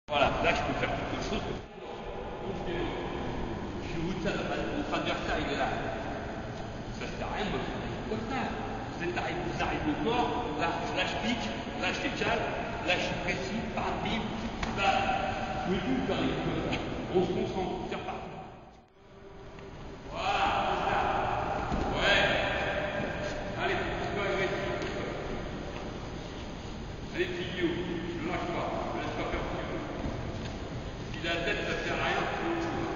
Voilà, là je peux faire quelque chose. Je suis votre adversaire, il est là. Ça ne sert à rien de me faire comme ça. Vous arrivez au corps, là je pique, là je décale, là je suis précis, par bim, là, je me dis, on se concentre, c'est reparti. Voilà, c'est ça. Ouais. Allez, petit peu agressif. Allez, petit Guillaume, je ne lâche pas, je ne laisse pas faire ce que tu veux. Si la tête, ça ne sert à rien, c'est autre chose.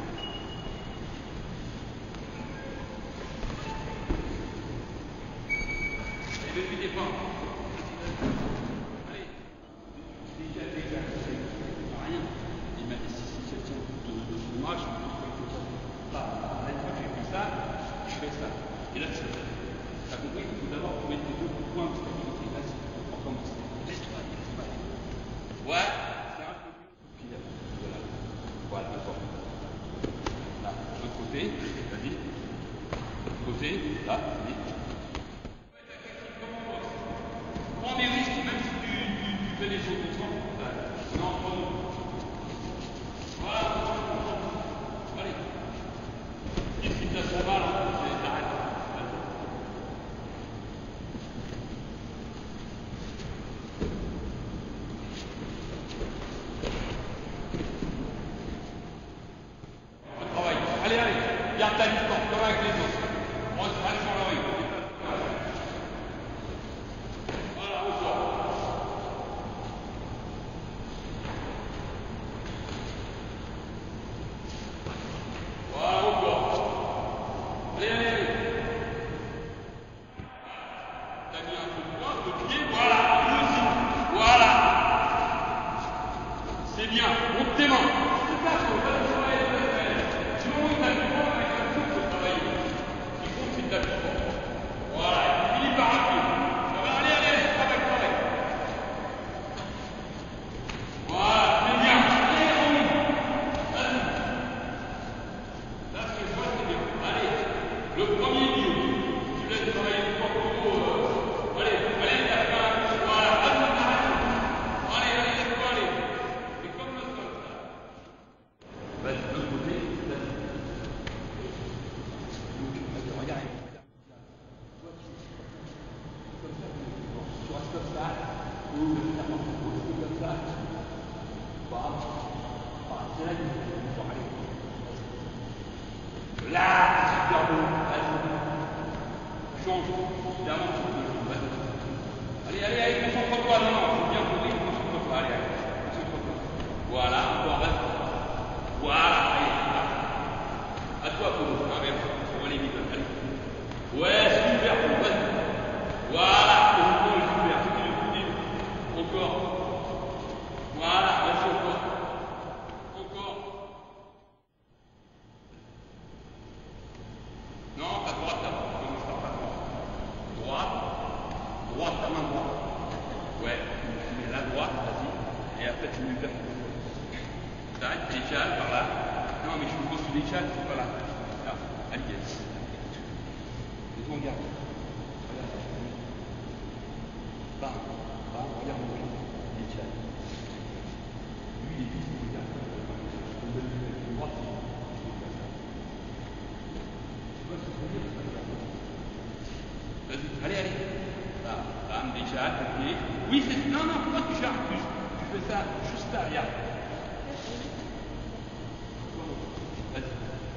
Et depuis des fois. Allez. Déjà, ça ne sert à rien. Il m'a dit si quelqu'un de moi, je me dis pas. La fois que j'ai fait ça, je fais ça. Et là, tu as compris, il faut d'abord mettre les deux points de stabilité. Vas-y, on commence. Laisse-toi, laisse-toi. Ouais, c'est un peu plus. Puis là, voilà. Voilà, d'accord. Là, de l'autre côté, vas-y. De l'autre côté, là, vas-y. Prends des risques, même si tu fais des choses doucement. Non, pas nous. Voilà, allez. Et si ça s'en va, là, t'arrêtes. On travaille. Allez, allez. Garde ta distance, comme avec les autres. On se reste sur le rythme. C'est bien, monte tes mains. C'est ça, on va travailler de la semaine. Sinon, il t'appuie pas avec la coupe pour travailler. Ce qui compte, c'est que t'appuies pas. Voilà, et finis par appuyer. Ça va, allez, allez, travaille, travaille. Voilà, c'est bien. Allez, Romy. Vas-y. Là, ce que je vois, c'est bien. Allez, le premier bio. Tu laisses travailler le corps plutôt. Allez, allez, t'as fait un coup. Voilà, vas-y, t'arrêtes. Allez, allez, laisse-toi aller. C'est comme le sol, ça. Vas-y, de l'autre côté, vas-y. Regarde. Tu restes comme ça. Ou comme ça. C'est là qu'il faut aller. Là, super beau. Vas-y. Change. Évidemment, tu peux. Allez, allez, allez, concentre-toi. Non, non, c'est bien pour lui, concentre-toi. Allez, allez, concentre-toi. Voilà, encore, vas-y. Voilà, allez, là. À toi, Polo. Ah, merde, on va aller vite. Allez. Ouais, super, vas-y. Voilà, super, c'est le coup libre. Encore. Voilà, vas-y, encore. Encore. Non, à droite, là. Commence par la droite. Droite. Droite, ta main droite. Ouais, tu mets la droite, vas-y. Et après, tu mets le verre. T'arrêtes, tu décales par là. Non, mais quand tu décales, c'est pas là. Là, allez, et toi, regarde. Regarde. Bam, bam, regarde mon pied. Décale. Lui, il est vite, il regarde. On donne le droit, tu vois ce que je veux dire? Vas-y, allez, allez. Là, bam, décale, ok. Oui, c'est. Non, non, toi, tu charges plus. Tu fais ça juste là, regarde. Vas-y.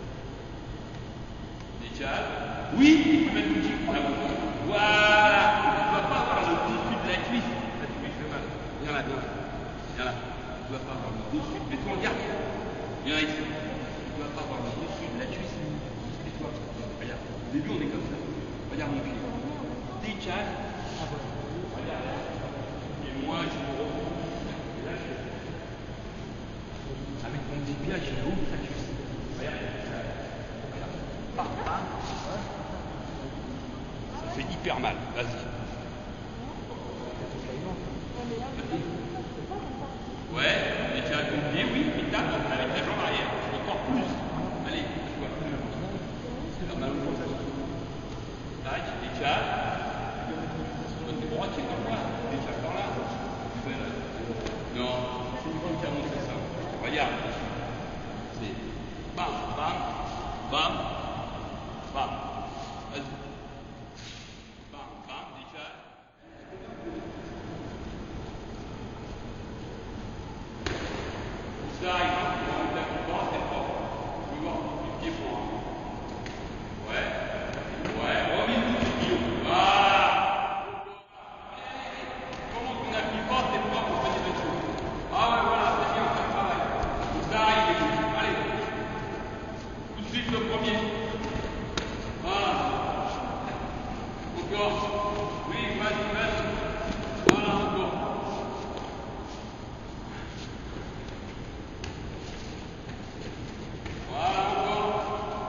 Décale. Oui, tu peux mettre l'outil. Voilà. Tu ne dois pas avoir le dessus de la cuisse. Là, tu lui fais mal. Viens là, viens là. Viens là. Tu ne dois pas avoir le dessus. Mais toi, regarde. Viens ici. Tu ne dois pas avoir le dessus de la cuisse. Et toi, regarde. Au début, on est comme ça. Regarde mon pied. Décale. Regarde. Et moi, je me retrouve. Et là, je fais. Avec mon petit pied, je ouvre la cuisse. Regarde. Ça fait hyper mal. Vas-y. Ouais, et tu as ton pied, oui, et tape avec la jambe arrière. Encore plus. Allez, toi. C'est mal au fond. Tac, décale. Côté droit, tu es comme moi. Décale par là. Non, c'est une fois qui a monté. regarde. C'est bam, bam, bam, bam. Vas-y. Bam, bam, déjà. Ça, il va on lève le bras, c'est fort. Je veux voir du pied fort. Ouais. Ouais, remise du pied. Voilà. Comment on appuie fort, c'est fort pour venir dessus. Ah ouais, voilà, c'est bien, ça travaille. Ça arrive. Allez. Tout de suite le premier. Voilà. Encore. Oui, vas-y, vas-y. Voilà, encore. Voilà, encore.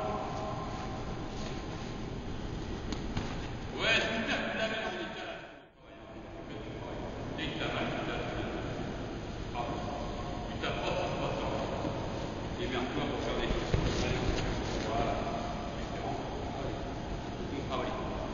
Ouais, super, tu l'avais dans les cas là. Dès que t'as mal, tu t'approches, ça se passe. Et bien, toi, pour faire des choses. Voilà. Différent. On travaille.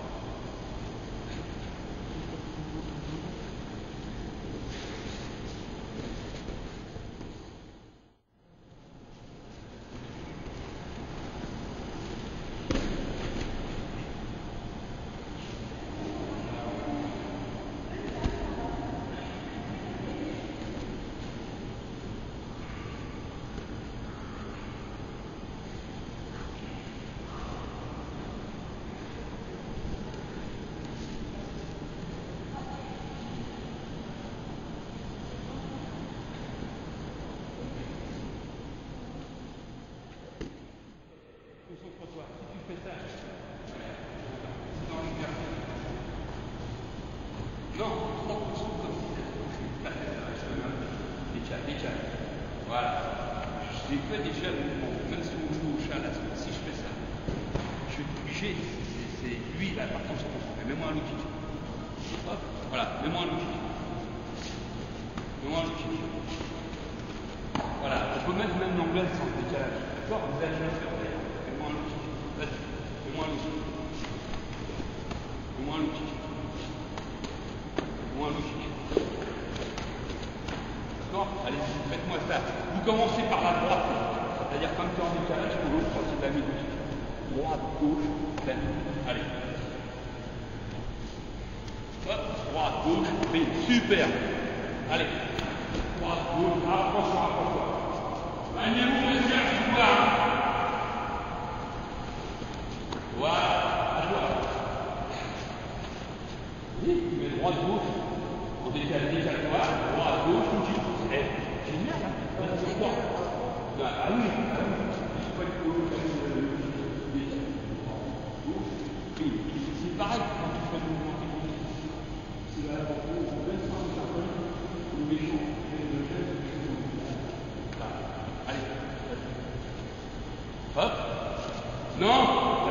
Concentre-toi, si tu fais ça, c'est dans l'exercice. Non, 3% comme si déjà. Voilà. J'ai fait déjà le mouvement, même si on joue au chat là, si je fais ça, je suis obligé, c'est lui là, par contre, mais mets-moi un low kick. Hop, voilà, mets-moi un low kick. Mets-moi un low kick. Voilà, on peut mettre même l'anglaise sans décalage. D'accord, vous allez le faire d'ailleurs. Fais-moi un low kick. Vas-y, fais-moi un low kick. Fais-moi un low kick. Fais-moi un low kick. D'accord? Allez-y, faites-moi ça. Vous commencez par la droite. C'est-à-dire comme tu es en décalage, pour l'autre, c'est la midi. Droite, gauche, pleine. Allez. Hop, droite, gauche, fait. Super. Allez. Droite, gauche, rapproche-toi, rapproche-toi. Maniez-vous, monsieur, je vois. Voilà, à toi. Oui, mais droite, gauche. On décale, droite, gauche, continue. C'est génial, hein? C'est quoi? Ah oui, c'est pas du tout. Oui, c'est pareil quand tu fais le mouvement. C'est là, on laisse pas le charbon, le méchant, le geste. Allez. Hop. Non.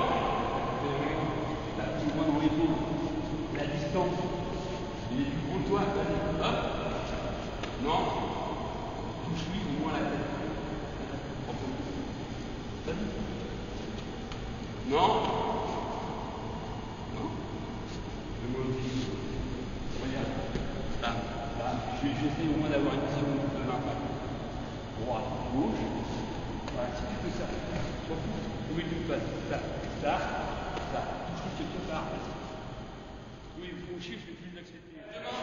Là, tu vois dans les épaules. La distance. Il est plus gros que toi. Hop. Non. Touche-lui au moins la tête. Non. Non. Regarde. Là. Là. J'essaie au moins d'avoir une vision de l'impact. Droite, gauche. Voilà, si tu fais ça, tu vois, oui, tu passes ça, ça, ça. Touche quelque part. Oui, il faut chier, je vais plus l'accepter.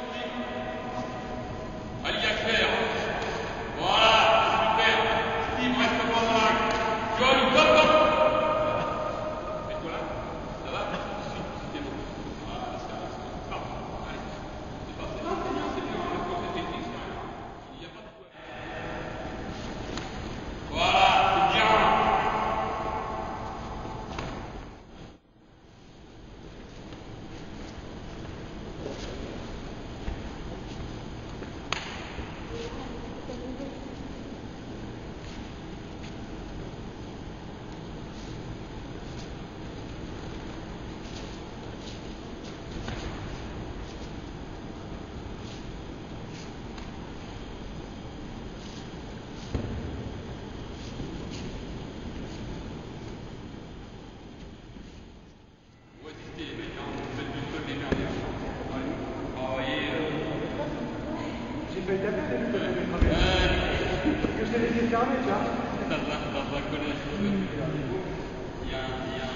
Allez, à faire. Voilà, super. Steve, reste pas dans l'axe. John, hop, hop. Mets-toi là. Ça va? C'est bon. Voilà, ça va. Parfait. Allez. C'est parfait. Non, c'est bien, c'est bien. Reste dans cette technique, c'est rien. Il n'y a pas de quoi. Voilà, c'est bien. vais laisser fermer, tu vois. Dans un collège, il y a